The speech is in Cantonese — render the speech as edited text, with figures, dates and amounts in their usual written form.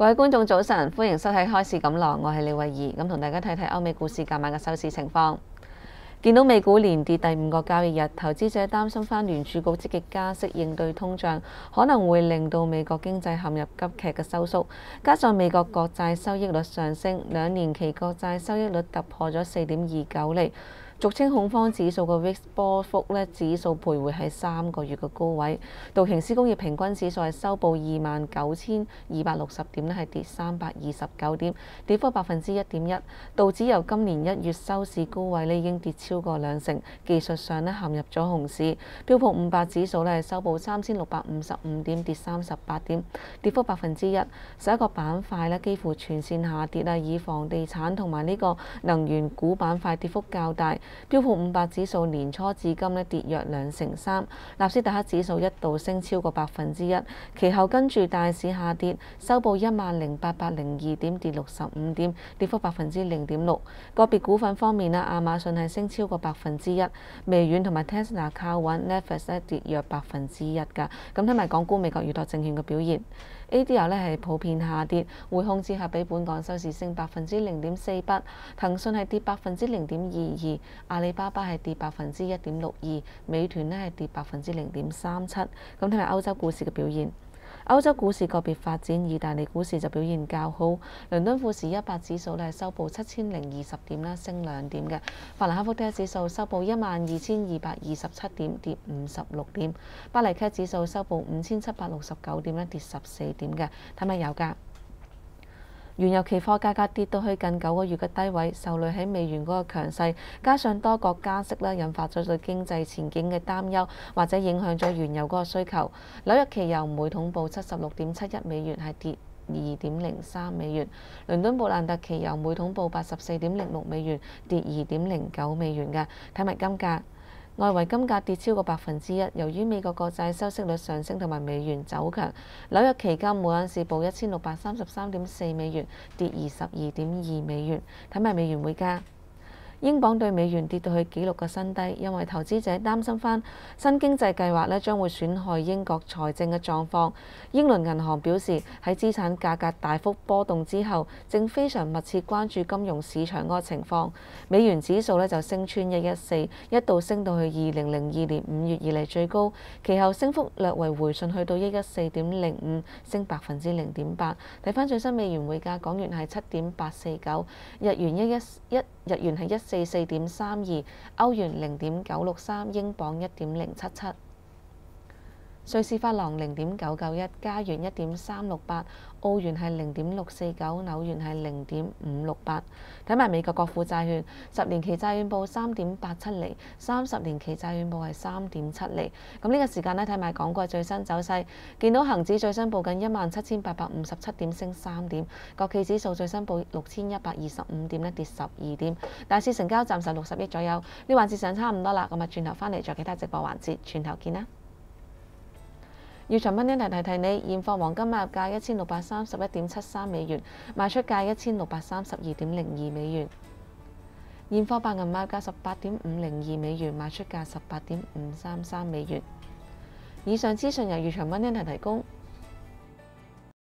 各位觀眾早晨，歡迎收睇開市錦囊，我係李慧儀，咁同大家睇睇歐美股市今晚嘅收市情況。見到美股連跌第5個交易日，投資者擔心返聯儲局積極加息應對通脹，可能會令到美國經濟陷入急劇嘅收縮。加上美國國債收益率上升，2年期國債收益率突破咗4.29厘。俗稱恐慌指數嘅 VIX 波幅指數徘徊喺3個月嘅高位。道瓊斯工業平均指數係收報29,260點，係跌329點，跌幅1.1%。道指由今年1月收市高位已經跌超過2成，技術上陷入咗熊市。標普500指數係收報3,655點，跌38點，跌幅1%。11個板塊幾乎全線下跌啊，以房地產同埋呢個能源股板塊跌幅較大。標普500指數年初至今跌約2.3%，納斯達克指數一度升超過1%，其後跟住大市下跌，收報10,802點，跌65點，跌幅0.6%。個別股份方面亞馬遜係升超過1%，微軟同埋 Tesla 靠穩 ，Netflix 跌約1%㗎。咁睇埋港股美國預託證券嘅表現。ADR 係普遍下跌，匯控折合比本港收市升0.48%，騰訊係跌0.22%，阿里巴巴係跌1.62%，美團係跌0.37%。咁睇埋歐洲股市嘅表現。歐洲股市個別發展，意大利股市就表現較好。倫敦富時100指數係收報7,020點啦，升2點嘅。法蘭克福 DAX 指數收報12,227點，跌56點。巴黎 CAC 指數收報5,769點啦，跌14點嘅。睇埋油價。原油期貨價格跌到去近9個月嘅低位，受累喺美元嗰個強勢，加上多國加息引發咗對經濟前景嘅擔憂，或者影響咗原油嗰個需求。紐約期油每桶報76.71美元，係跌2.03美元。倫敦布蘭特期油每桶報84.06美元，跌2.09美元嘅。睇埋金價。外圍金價跌超過1%，由於美國國債收息率上升同埋美元走強。紐約期金每盎司報1633.4美元，跌22.2美元。睇埋美元匯價。英鎊對美元跌到去紀錄嘅新低，因為投資者擔心返新經濟計劃將會損害英國財政嘅狀況。英倫銀行表示喺資產價格大幅波動之後，正非常密切關注金融市場嗰個情況。美元指數就升穿114，一度升到去2002年5月以嚟最高，其後升幅略為回順去到114.05，升0.8%。睇返最新美元匯價，港元係7.849，日元係144.32，歐元0.963，英鎊1.077，瑞士法郎0.991，加元1.368，澳元係0.649，紐元係0.568。睇埋美國國庫債券，10年期債券報3.87厘，30年期債券報係3.7厘。咁呢個時間睇埋港股最新走勢，見到恒指最新報緊17,857點，升3點；國企指數最新報6,125點跌12點。大市成交暫時60億左右。呢環節上差唔多啦，咁轉頭返嚟再其他直播環節，轉頭見啦。要長蚊呢提你，現貨黃金買入價1,631.73美元，賣出價1,632.02美元。現貨白銀買入價18.502美元，賣出價18.533美元。以上資訊由要長蚊呢提供。